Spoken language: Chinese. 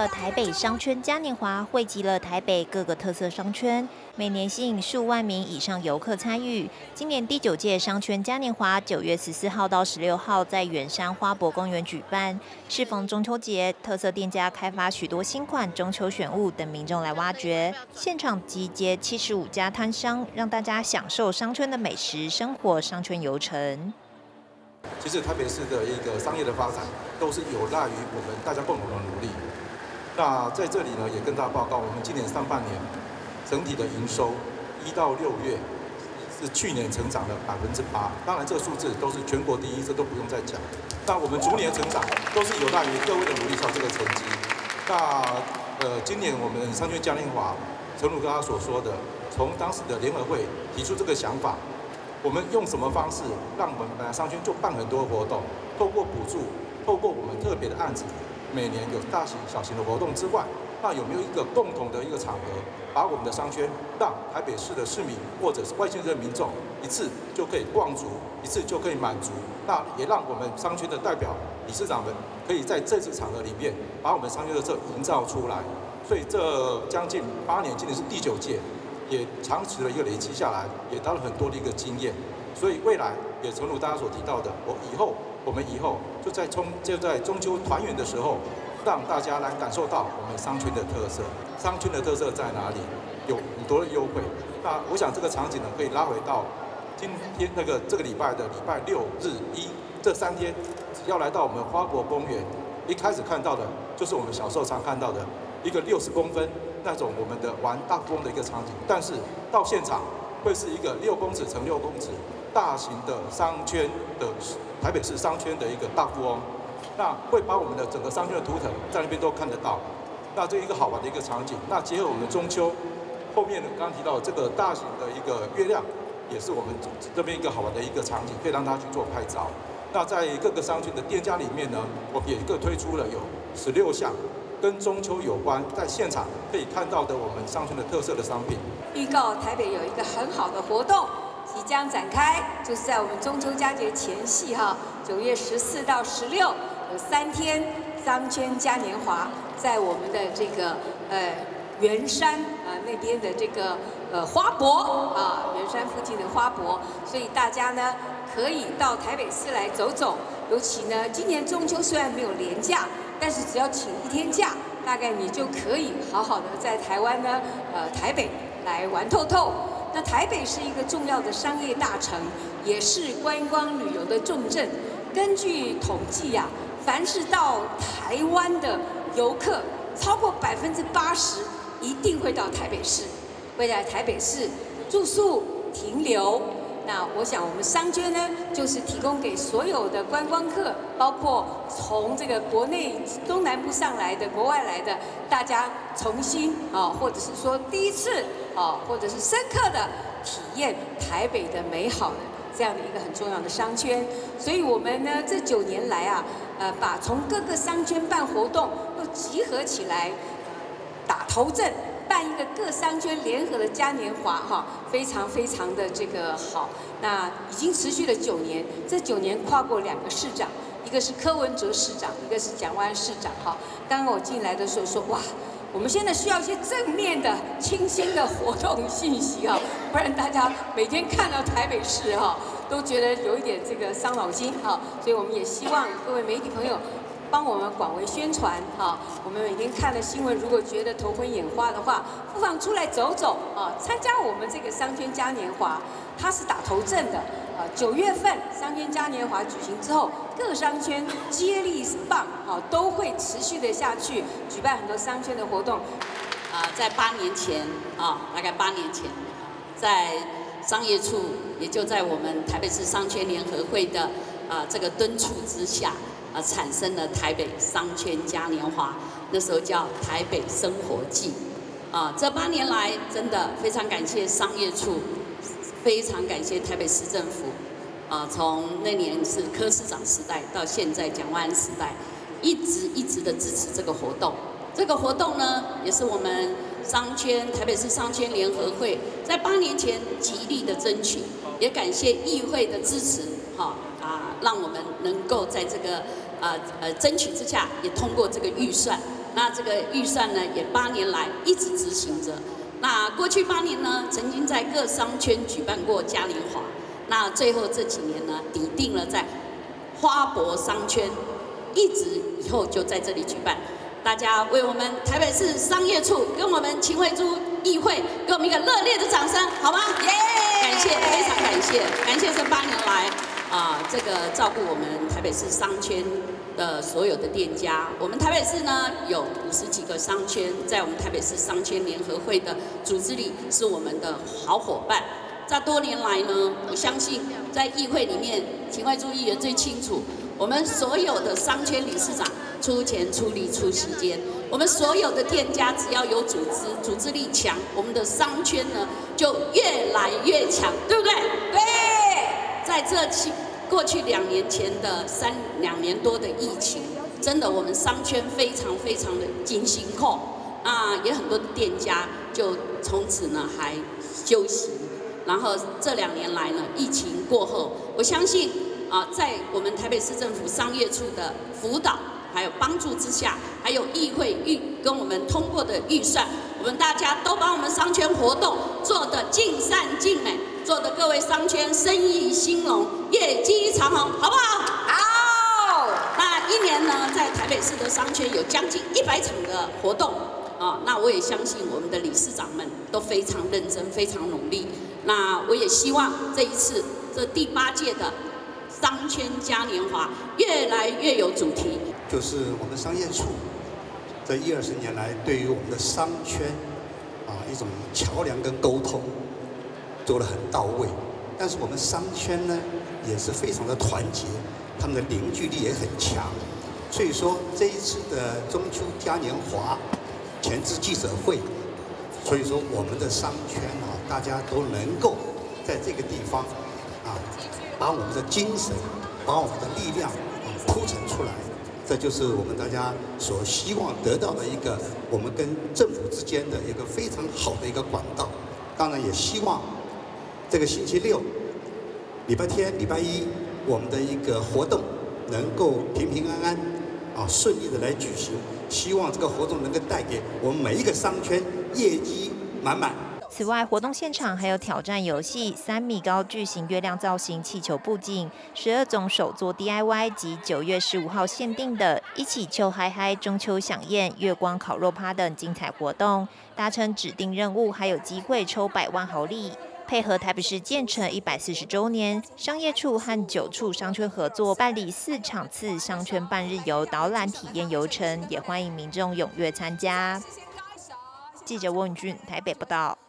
的台北商圈嘉年华汇集了台北各个特色商圈，每年吸引数万名以上游客参与。今年第9届商圈嘉年华9月14号到16号在圆山花博公园举办。适逢中秋节，特色店家开发许多新款中秋选物等民众来挖掘。现场集结75家摊商，让大家享受商圈的美食、生活商圈游程。 其实台北市的一个商业的发展，都是有赖于我们大家共同的努力。那在这里呢，也跟大家报告，我们今年上半年整体的营收1到6月是去年成长了8%。当然，这个数字都是全国第一，这都不用再讲。那我们逐年成长，都是有赖于各位的努力才有这个成绩。那今年我们商圈嘉年华，诚如刚刚所说的，从当时的联合会提出这个想法。我们用什么方式让我们本来商圈就办很多活动，透过补助，透过我们特别的案子，每年有大型小型的活动之外，那有没有一个共同的一个场合，把我们的商圈让台北市的市民或者是外县市的民众一次就可以逛足，一次就可以满足，那也让我们商圈的代表理事长们可以在这次场合里面把我们商圈的这营造出来。所以这将近8年，今年是第9届。也长期的一个累积下来，也得了很多的一个经验，所以未来也诚如大家所提到的，我们以后就在中秋团圆的时候，让大家来感受到我们商圈的特色。商圈的特色在哪里？有很多的优惠。那我想这个场景呢，可以拉回到今天这个礼拜的礼拜6、日、1这3天，只要来到我们花博公园，一开始看到的就是我们小时候常看到的一个60公分。那种我们的玩大富翁的一个场景，但是到现场会是一个6公尺乘6公尺大型的商圈的台北市商圈的一个大富翁，那会把我们的整个商圈的图腾在那边都看得到。那这一个好玩的一个场景，那结合我们中秋后面呢，刚刚提到这个大型的一个月亮，也是我们这边一个好玩的一个场景，可以让大家去做拍照。那在各个商圈的店家里面呢，我们也各推出了有16项。跟中秋有关，在现场可以看到的我们商圈的特色的商品。 预告台北有一个很好的活动即将展开，就是在我们中秋佳节前夕9月14到16有3天商圈嘉年华，在我们的这个圆山那边的这个花博圆山附近的花博，所以大家呢可以到台北市来走走。尤其呢，今年中秋虽然没有连假，但是只要请1天假，大概你就可以好好的在台湾呢，台北来玩透透。那台北是一个重要的商业大城，也是观光旅游的重镇。根据统计凡是到台湾的游客，超过80%一定会到台北市，会在台北市住宿停留。那我想，我们商圈呢，就是提供给所有的观光客，包括从这个国内中南部上来的、国外来的，大家重新或者是说第一次或者是深刻的体验台北的美好的这样的一个很重要的商圈。所以我们呢，这9年来把从各个商圈办活动都集合起来，打头阵。办一个各商圈联合的嘉年华非常非常的这个好。那已经持续了9年，这9年跨过2个市长，一个是柯文哲市长，一个是蒋万安市长刚刚我进来的时候说，哇，我们现在需要一些正面的、清新的活动信息不然大家每天看到台北市都觉得有一点这个伤脑筋所以我们也希望各位媒体朋友帮我们广为宣传我们每天看了新闻，如果觉得头昏眼花的话，不妨出来走走参加我们这个商圈嘉年华，它是打头阵的9月份商圈嘉年华举行之后，各商圈接力棒都会持续的下去，举办很多商圈的活动。 在8年前大概8年前，在商业处，也就在我们台北市商圈联合会的这个敦促之下。产生了台北商圈嘉年华，那时候叫台北生活季。这8年来，真的非常感谢商业处，非常感谢台北市政府。从那年是柯市长时代到现在蒋万安时代，一直的支持这个活动。这个活动呢，也是我们台北市商圈联合会在8年前极力的争取，也感谢议会的支持，让我们能够在这个争取之下，也通过这个预算， 那这个预算呢，也8年来一直执行着。那过去8年呢，曾经在各商圈举办过嘉年华。那最后这几年呢，拟定了在花博商圈，一直以后就在这里举办。大家为我们台北市商业处跟我们秦慧珠议会，给我们一个热烈的掌声，好吗？耶！感谢，非常感谢，感谢这8年来这个照顾我们台北市商圈的所有的店家。我们台北市呢有50几个商圈，在我们台北市商圈联合会的组织里是我们的好伙伴。这多年来呢，我相信在议会里面，秦慧珠议员最清楚，我们所有的商圈理事长出钱出力出时间，我们所有的店家只要有组织，组织力强，我们的商圈呢就越来越强，对不对？对。在过去2年前的2年多的疫情，真的我们商圈非常的惊心扣，也很多的店家就从此呢还休息。然后这2年来呢，疫情过后，我相信在我们台北市政府商业处的辅导还有帮助之下，还有议会跟我们通过的预算，我们大家都把我们商圈活动做得尽善尽美，做得各位商圈生意兴隆，业绩长虹，好不好？好。那1年呢，在台北市的商圈有将近100场的活动那我也相信我们的理事长们都非常认真，非常努力。那我也希望这一次这第8届的商圈嘉年华越来越有主题， 就是我们商业处这20-20年来对于我们的商圈一种桥梁跟沟通做得很到位。但是我们商圈呢也是非常的团结，他们的凝聚力也很强。所以说这一次的中秋嘉年华前置记者会，所以说我们的商圈大家都能够在这个地方把我们的精神，把我们的力量铺陈出来，这就是我们大家所希望得到的一个我们跟政府之间的一个非常好的一个管道。当然也希望这个星期6、礼拜天、礼拜一我们的一个活动能够平平安安顺利的来举行。希望这个活动能够带给我们每一个商圈业绩满满。 此外，活动现场还有挑战游戏、3米高巨型月亮造型气球布景、12种手作 DIY 及9月15号限定的一起秋嗨嗨、中秋飨宴、月光烤肉趴等精彩活动。达成指定任务还有机会抽100万豪礼。配合台北市建成140周年，商业处和9处商圈合作办理4场次商圈半日游导览体验游程，也欢迎民众踊跃参加。记者温允俊台北报道。